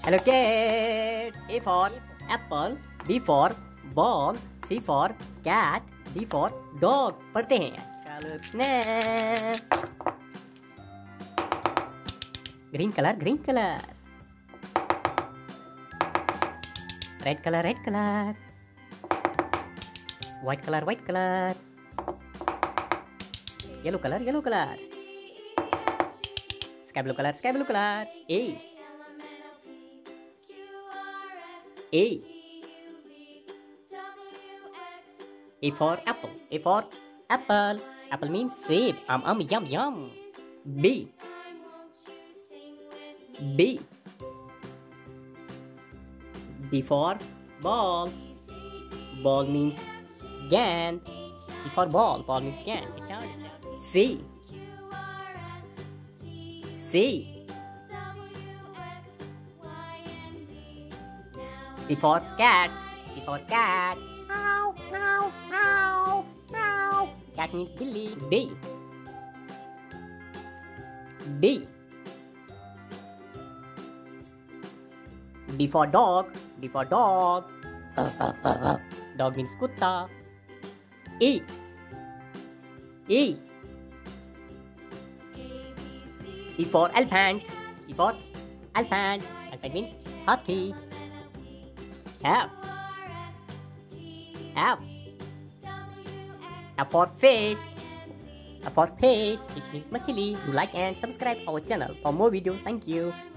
Hello kids! A for apple, B for ball, C for cat, D for dog. पढ़ते हैं. चलो snap. Green color, green color. Red color, red color. White color, white color. Yellow color, yellow color. Sky blue color, sky blue color. A. A. A for apple. A for apple. Apple means save. Yum, yum. B. B. B for ball. Ball means gan. B for ball. Ball means gan. C. C. C for cat. C for cat. Meow, meow, meow, meow. Cat means Billy. D. D. D for dog. D for dog. Dog means kutta. E. E. E for elephant. E for elephant. Elephant means hathi. F. F. F for fish. F for fish, which means machili. Do like and subscribe our channel for more videos. Thank you.